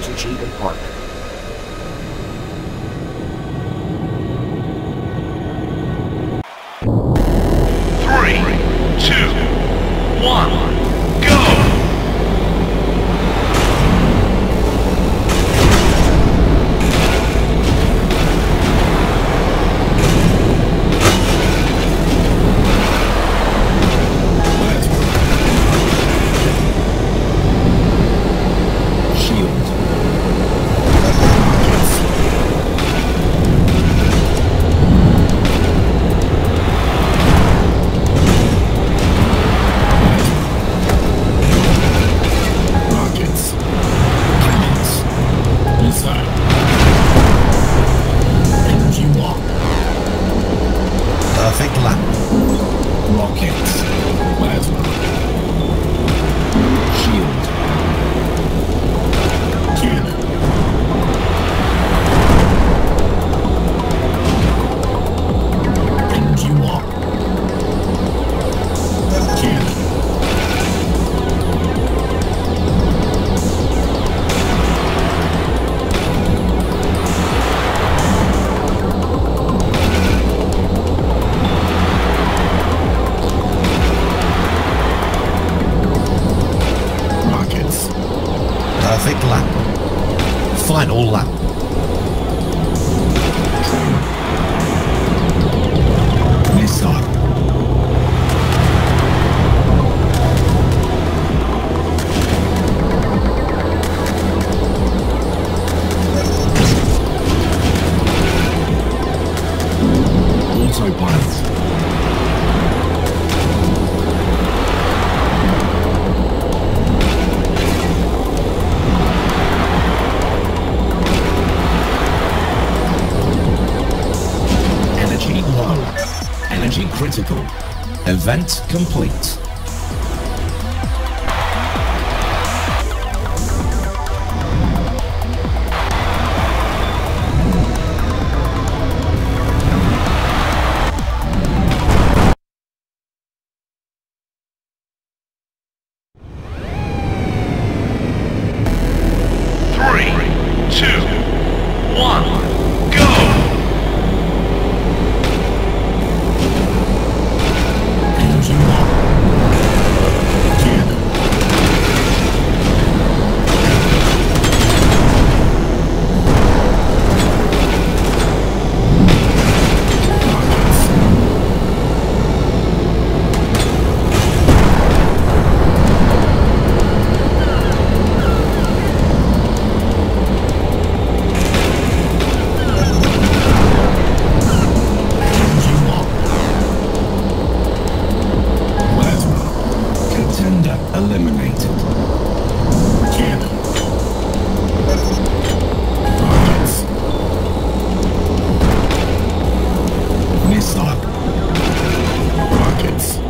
BallisticNG compartment. Three, two, one, go! Perfect lap. Rockets. Plasma. Shield. Cannon. Engine lock. Cannon. Perfect lap. Final lap. Missile. Autopilot. Energy critical. Event complete. Three, two, one, go! Eliminated. Cannon. Rockets. Missile. Rockets.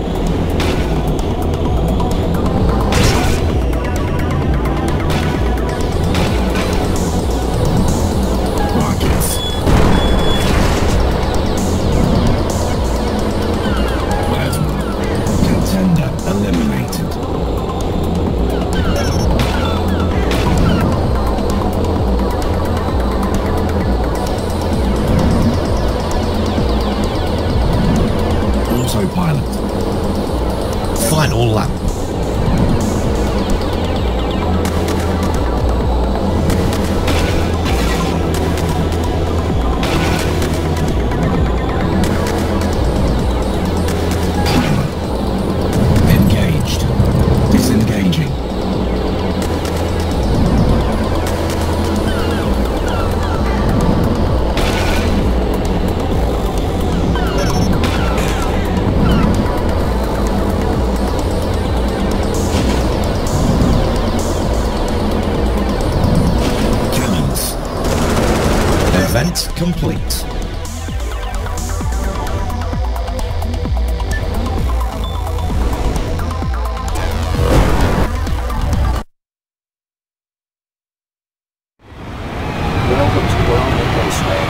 Rockets. Plasma. Contender eliminated. Autopilot. Final lap. Engaged. Disengaging. Event complete. Welcome to wellhead raceway.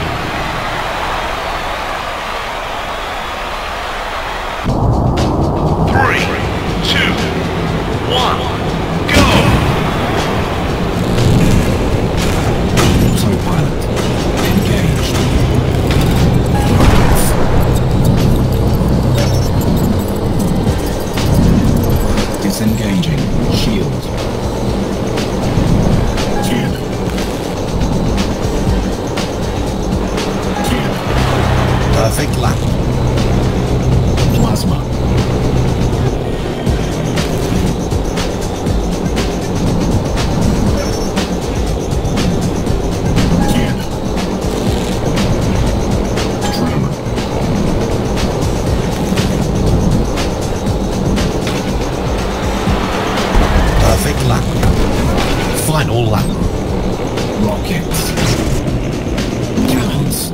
Three, two, one, go! Perfect lap. Plasma. Perfect lap. Final lap. Rockets. Cannons.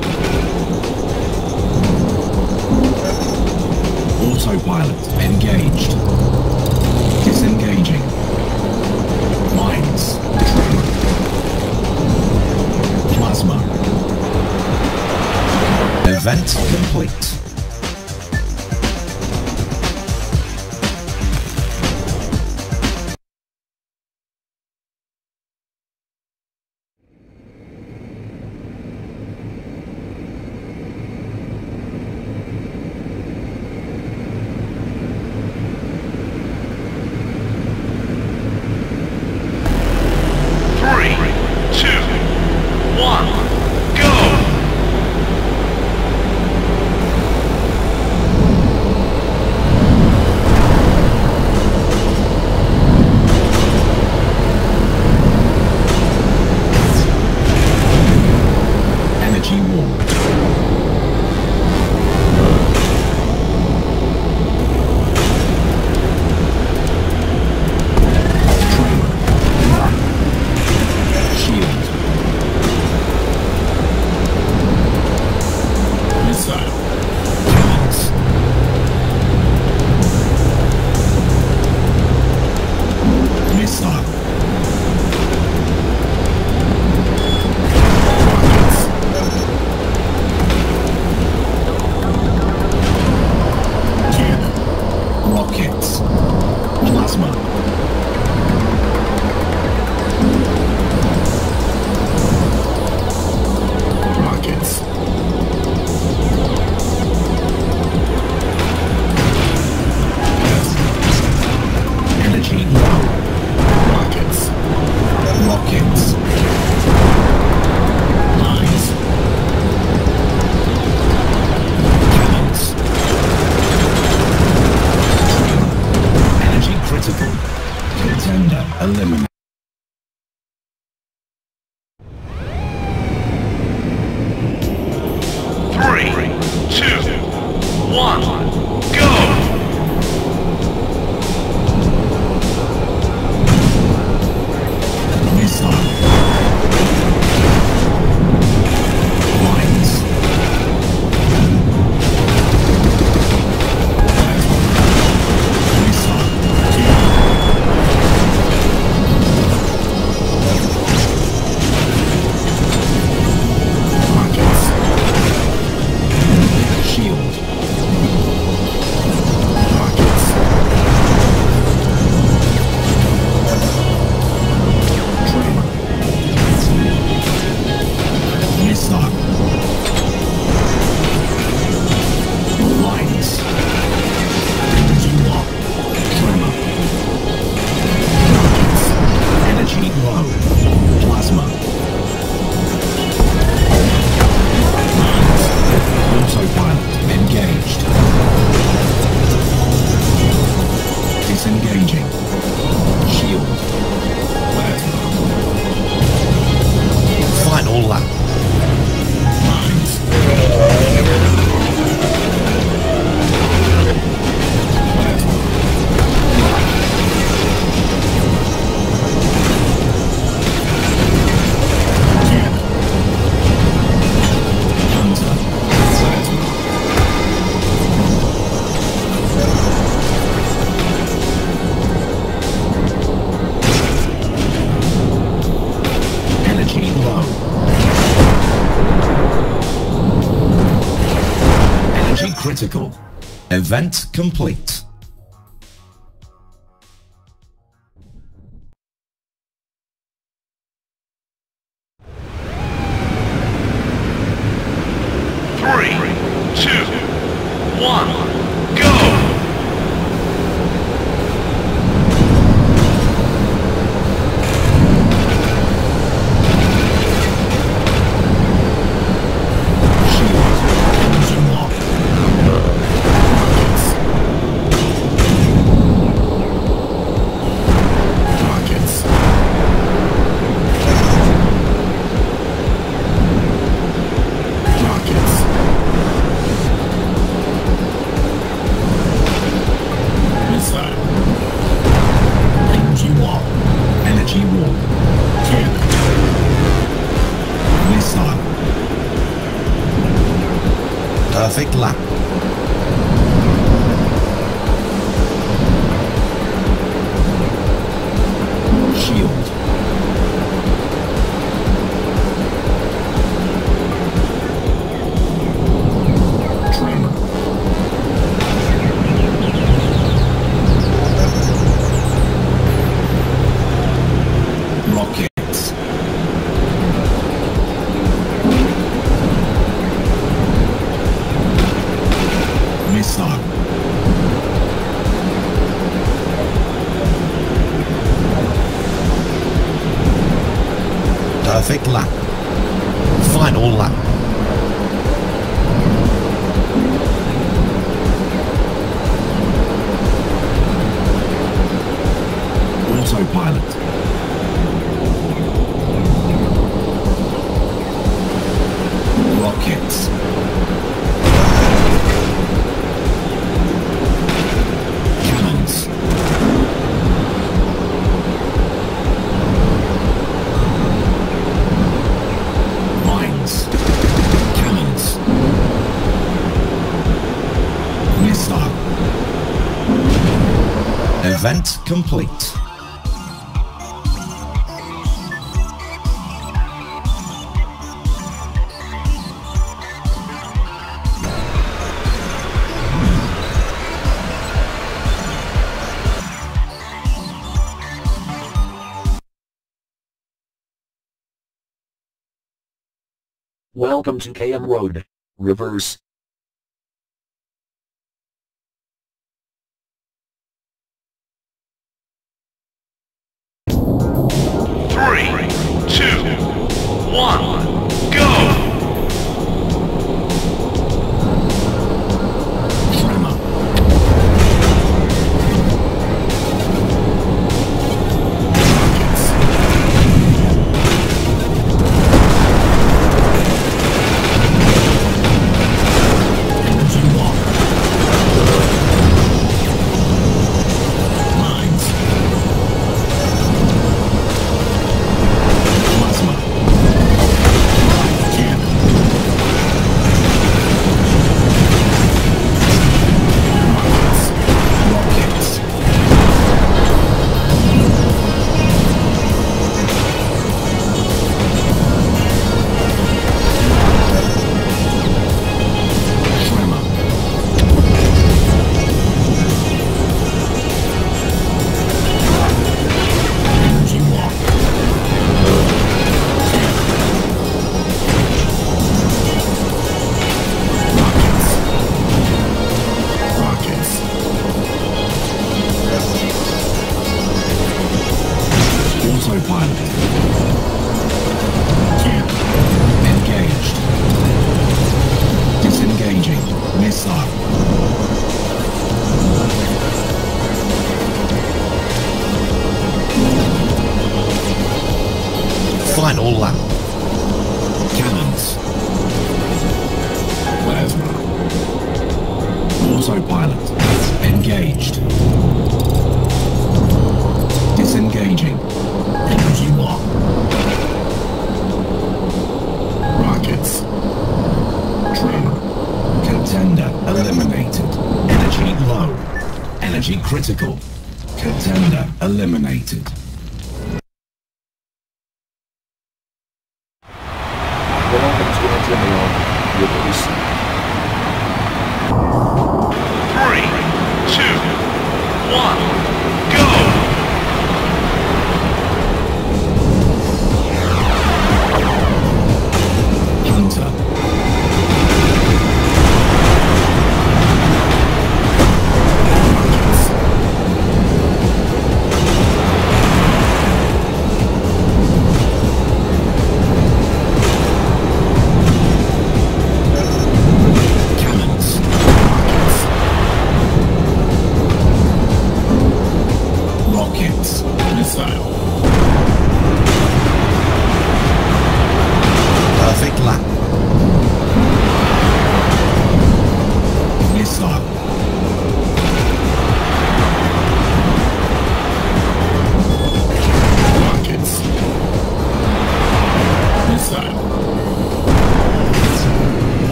Autopilot engaged. Disengaging. Mines. Plasma. Event complete. Eliminate. 3, 2, 1, go! Disengaging. Shield. Final lap. Mines. Critical. Event complete. Three, two, one, go! Shield. Engine lock. Shield. Trim. Rockets. Missile. Perfect lap. Final lap. Autopilot. Rockets. Cannons. Mines. Cannons. Missile. Event complete. Welcome to khayyam Road. Reverse. Three, two, one, go! Tremor. Energy lock. Mines. Plasma. Jam. Rockets. Tremor. Energy lock. Rockets. Rockets. Autopilot. Jam. Engaged. Disengaging. Missile. Final lap. Cannons. Plasma. Autopilot. Engaged. Disengaging. Energy lock. Rockets. Tremor. Contender eliminated. Energy low. Energy critical. Contender eliminated. Welcome to antelao. Reverse. Three, two, one, go! Hunter. Rockets.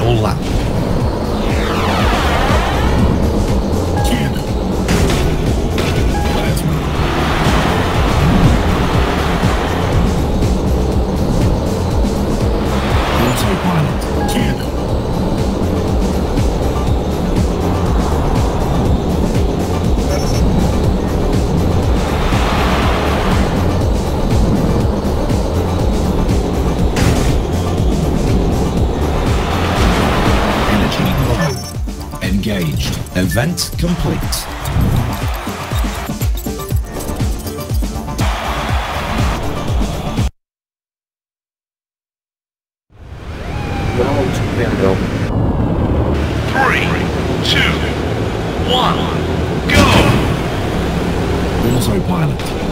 Final lap. Cannon. Plasma. Autopilot. Cannon. Engaged. Event complete. Well to faradome. 3, 2, 1, go! Autopilot.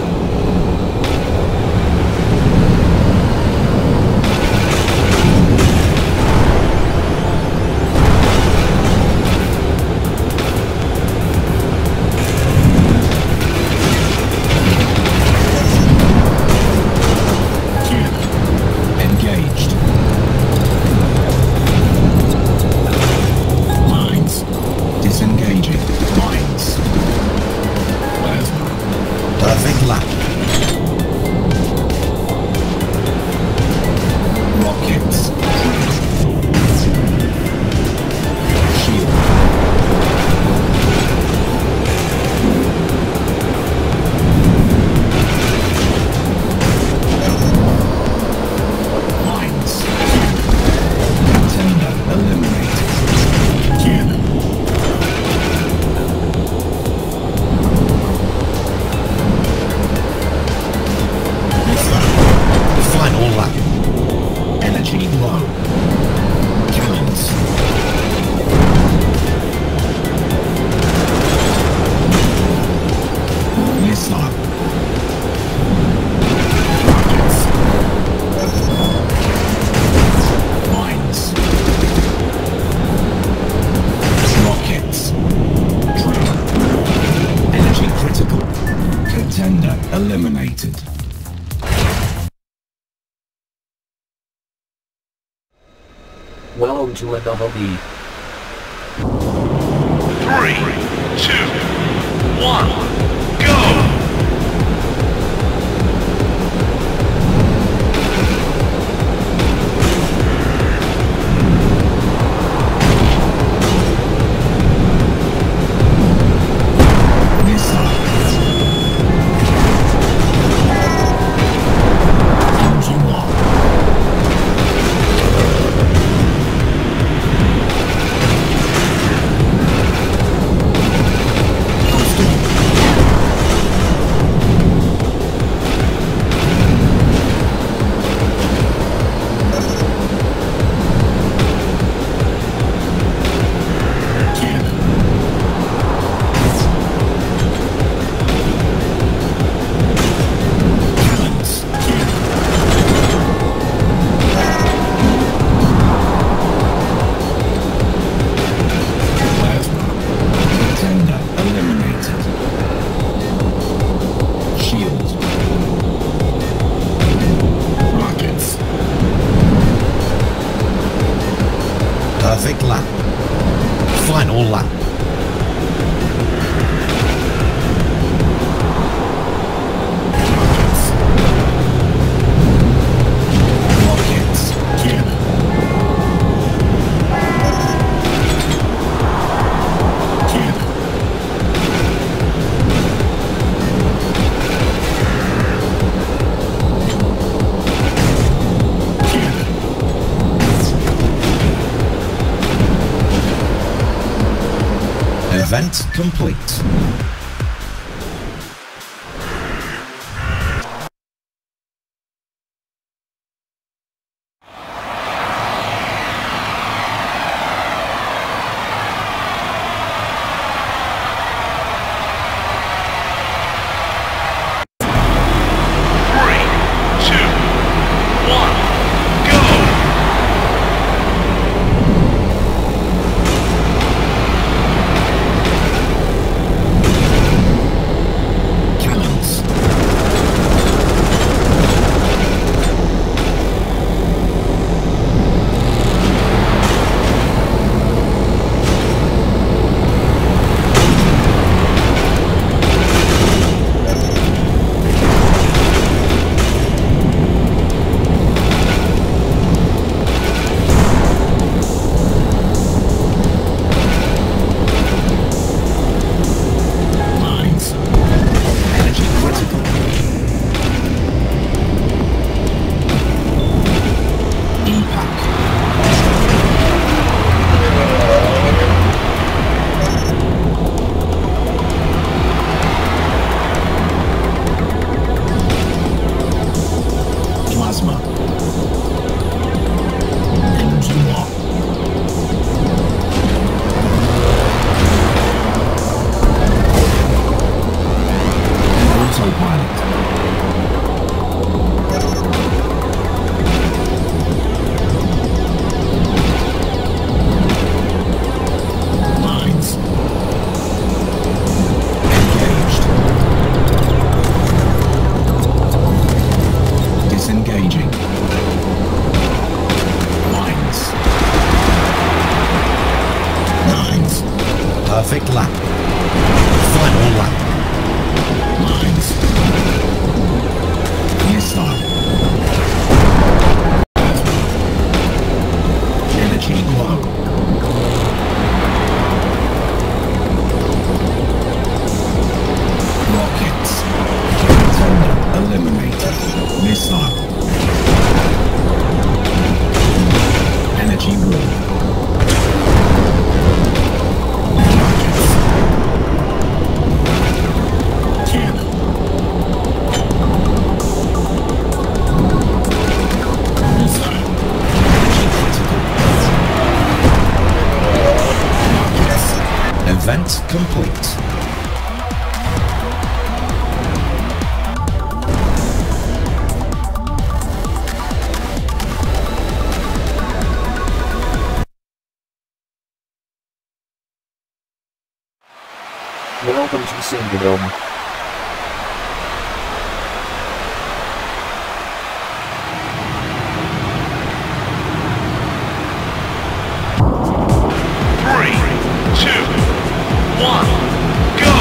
Disengaging. Mines. Plasma. Perfect lap. Rockets. Shield. Mines. Contender eliminated. Cannon. Final lap. Energy low. Cannons. Missile. Rockets. Mines. Rockets. Drone. Energy critical. Contender eliminated. Well to libohove. 3, 2, 1, go! Perfect lap. Final lap. Rockets. Cannon. Cannon. Event complete. Perfect lap. Final lap. Lines. Missile. Energy glow. Rockets. Contender eliminated. Missile. Energy wall. Rockets. Cannon. Missile. Energy critical. Rockets. Event complete. Welcome to Singadome. Three, two, one, go!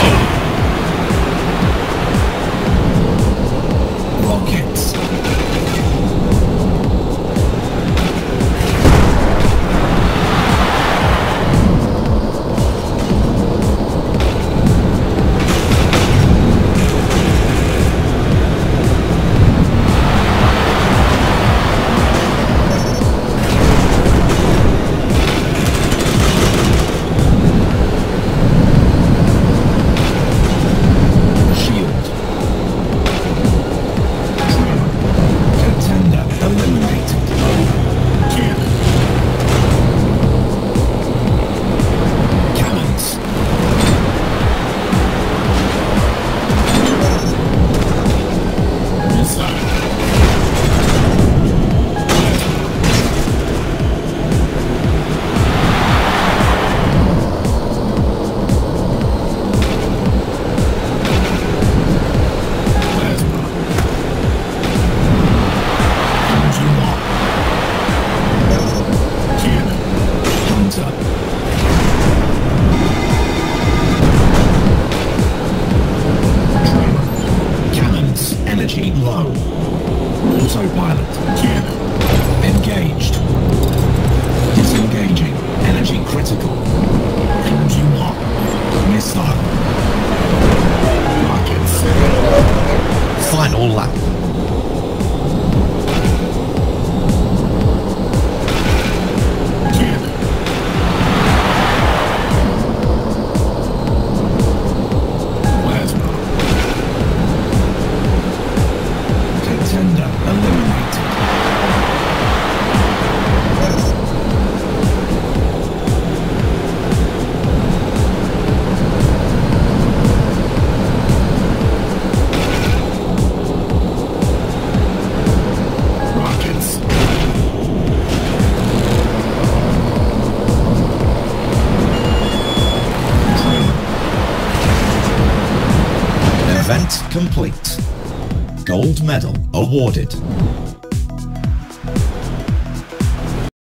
Rockets. Shield. Contender eliminated. Cannon. Cannons. Missile. Plasma. Engine lock. Cannon. Hunter. Trailer. Cannons. Energy low. Autopilot. Cannon. Engaged. Disengaging. Energy critical. Engine lock. Missile. Rockets. Final lap. Cannon. Plasma. Contender eliminated. Rockets. Trailer. Event complete. Gold medal awarded.